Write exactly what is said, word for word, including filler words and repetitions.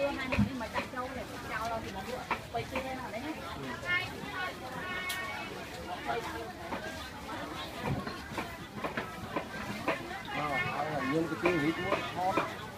đưa hai người đi mà chạy trâu này chào đâu thì một bữa quay kia nào đấy nhé. Ờ, nhưng cái tiếng hít muốn hot